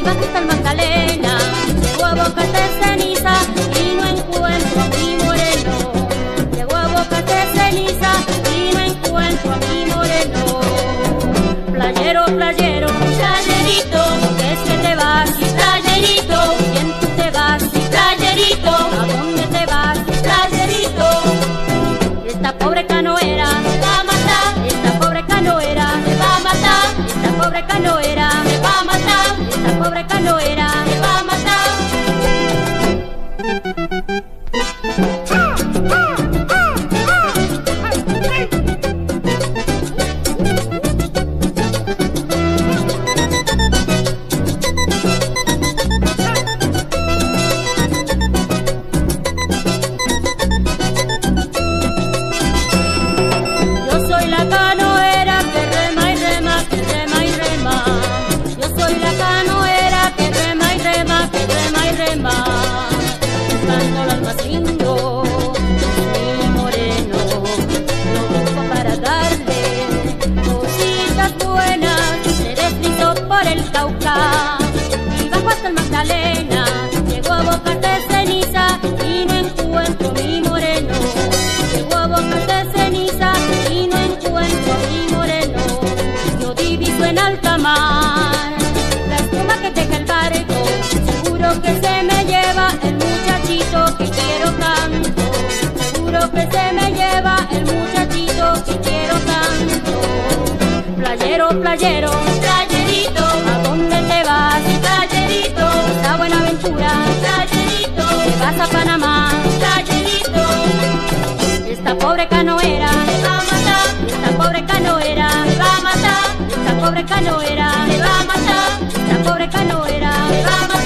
bajo hasta el Magdalena, llego a Bocas de Ceniza y no encuentro a mi moreno. Llego a Bocas de Ceniza y no encuentro a mi moreno. Playero, playero, playerito, ¿qué es que te vas? Y playerito, ¿quién tú te vas? Y playerito, ¿a dónde te vas? Y playerito, esta pobre canoera me va a matar. Esta pobre canoera me va a matar. Esta pobre canoera me va a matar. Esta pobre canoera me va a matar. Yo soy la canoera que rema y rema, que rema y rema. Yo soy la canoera que rema y rema, que rema y rema. Buscando al más lindo, mi moreno. Lo busco para darle cositas buenas. Se deslizó por el Cauca y bajo hasta el Magdalena. Llegó a Bocas de Ceniza y no encuentro mi moreno. Llegó a Bocas de Ceniza y no encuentro a mi moreno. Yo diviso en alta mar la espuma que deja el barco. Seguro que se me lleva el muchachito que quiero tanto. Seguro que se me lleva el muchachito que quiero tanto. Playero, playero, playerito, ¿a dónde te vas? Playerito, esta Buenaventura, playerito, te vas a Panamá, playerito. Esta pobre canoera me va a matar. Esta pobre canoera me va a matar. Esta pobre canoera me va a matar. Esta pobre canoera me va a matar.